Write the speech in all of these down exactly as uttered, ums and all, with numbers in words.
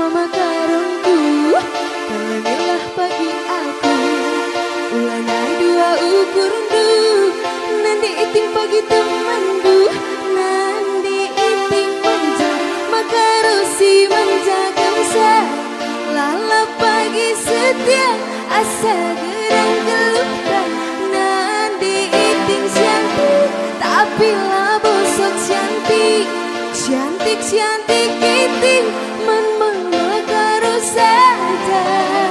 mama karungku, telengilah pagi aku. Ulana dua ukur du, nanti iting pagi temanku, nanti iting manja, makarosi manja kamsa. Lala pagi setia, asa gerang gelupa, nanti iting cantik, tapi lah bosok cantik. Cantik, cantik iting, men mengakaro saja.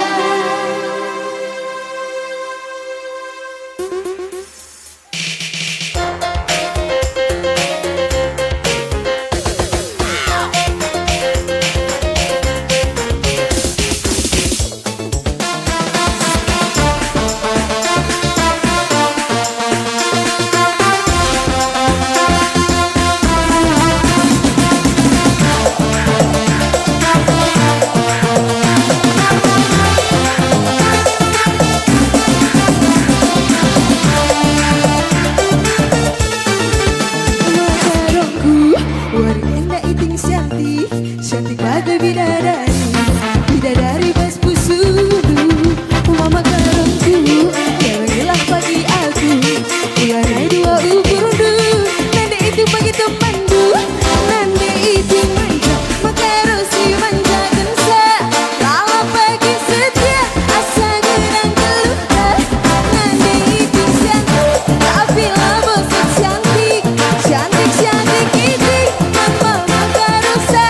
Cantik bagai bidadari, bidadari bas pusudu. Mama karungku, telengilah pagi aku. Ulana dua ukur du, nanti itu pagi temanku, nanti itu manja, makarosi manja kensa. Lala pagi setia, asa gerang geluta, nanti itu cantik, tapi lah bosok cantik. Cantik, cantik iting, mama makarosa.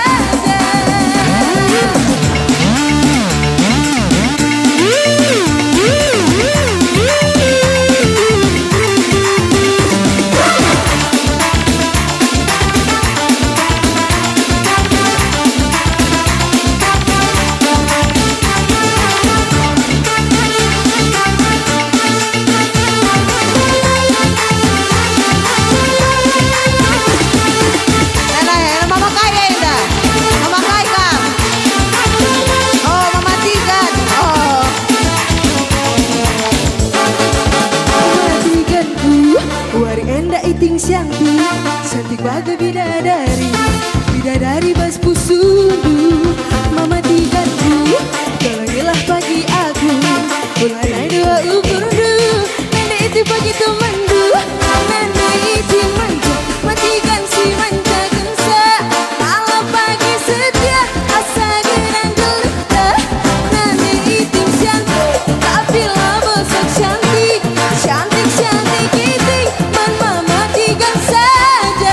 Iting cantik, cantik bagai bidadari, bidadari bas pusudu. Mama tiganku, telengilah pagi aku. Ulana dua ukur du, nanti itu pagi temanku, nanti itu manja, matikan si manja kensa. Lala pagi setia, asa gerang geluta, nanti itu cantik, tapi lah bosok cantik. Cantik, cantik iting, man mama tiga saja.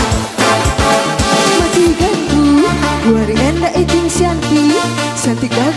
Cantik